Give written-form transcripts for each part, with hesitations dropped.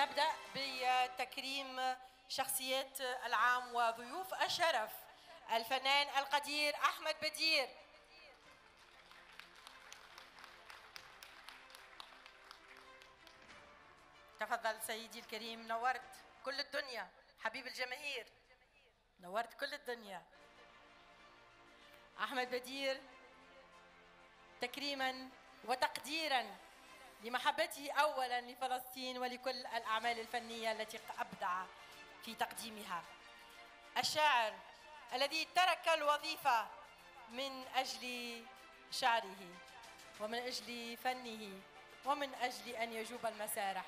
نبدأ بتكريم شخصيات العام وضيوف الشرف. الفنان القدير أحمد بدير. تفضل سيدي الكريم، نورت كل الدنيا، حبيب الجماهير، نورت كل الدنيا. أحمد بدير تكريما وتقديرا لمحبته أولا لفلسطين ولكل الأعمال الفنية التي أبدع في تقديمها. الشاعر الذي ترك الوظيفة من أجل شعره ومن أجل فنه ومن أجل أن يجوب المسارح.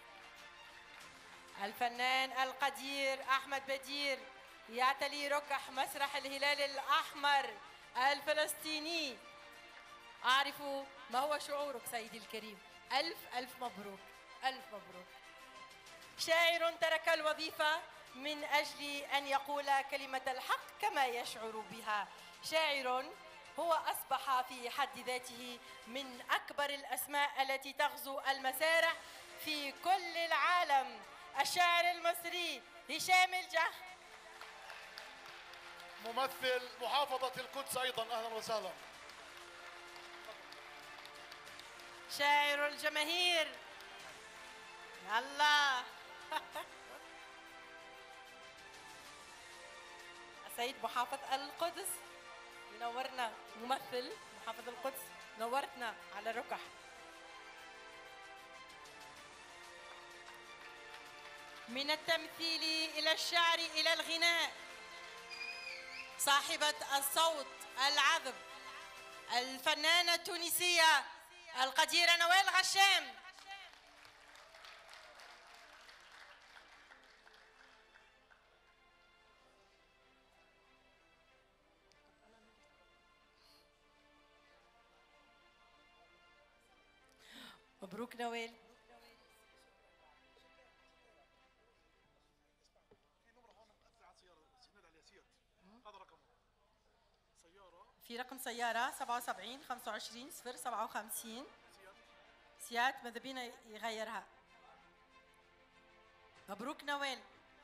الفنان القدير أحمد بدير يعتلي ركح مسرح الهلال الأحمر الفلسطيني. أعرف ما هو شعورك سيدي الكريم، ألف ألف مبروك، ألف مبروك. شاعر ترك الوظيفة من أجل أن يقول كلمة الحق كما يشعر بها. شاعر هو أصبح في حد ذاته من أكبر الأسماء التي تغزو المسارح في كل العالم. الشاعر المصري هشام الجح، ممثل محافظة القدس أيضا، أهلا وسهلا. شاعر الجماهير، الله. السيد محافظ القدس ينورنا، ممثل محافظ القدس، نورتنا على الركح. من التمثيل إلى الشعر إلى الغناء، صاحبة الصوت العذب، الفنانة التونسية القديرة نوال غشام. مبروك نوال. في رقم سيارة 77 25 057. سياد ماذا بينا يغيرها. مبروك نوال.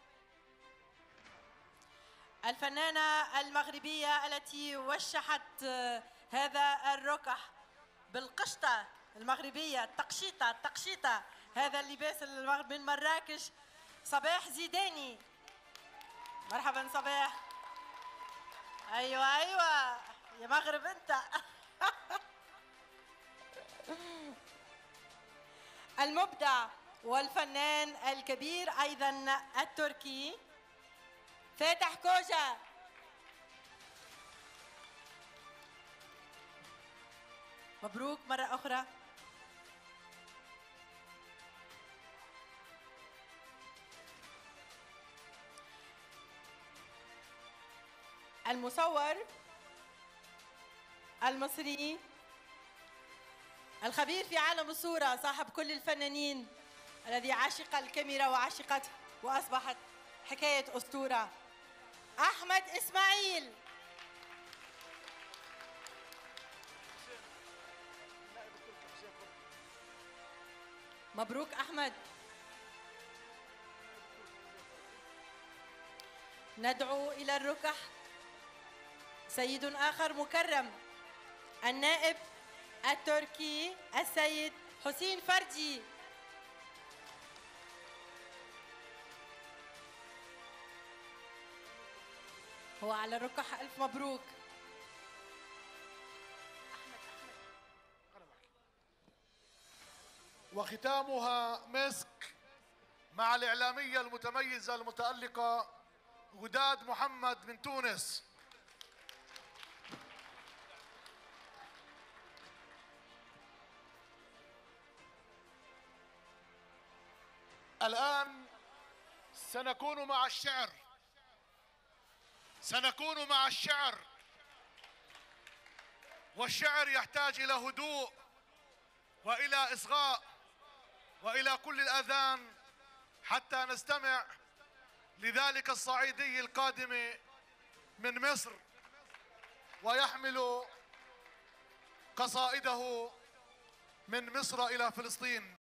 الفنانة المغربية التي وشحت هذا الركح بالقشطة المغربية، التقشيطة، هذا اللباس من مراكش، صباح زيداني. مرحبا صباح. ايوه يا مغرب انت. المبدع والفنان الكبير ايضا التركي فاتح كوجا. مبروك مرة أخرى. المصور المصري الخبير في عالم الصورة، صاحب كل الفنانين، الذي عشق الكاميرا وعشقته وأصبحت حكاية أسطورة، أحمد إسماعيل. مبروك أحمد. ندعو إلى الركح سيد آخر مكرم، النائب التركي السيد حسين فردي. هو على الركح، ألف مبروك. وختامها مسك مع الإعلامية المتميزة المتألقة وداد محمد من تونس. الآن سنكون مع الشعر، سنكون مع الشعر، والشعر يحتاج إلى هدوء وإلى إصغاء وإلى كل الأذان حتى نستمع لذلك الصعيدي القادم من مصر ويحمل قصائده من مصر إلى فلسطين.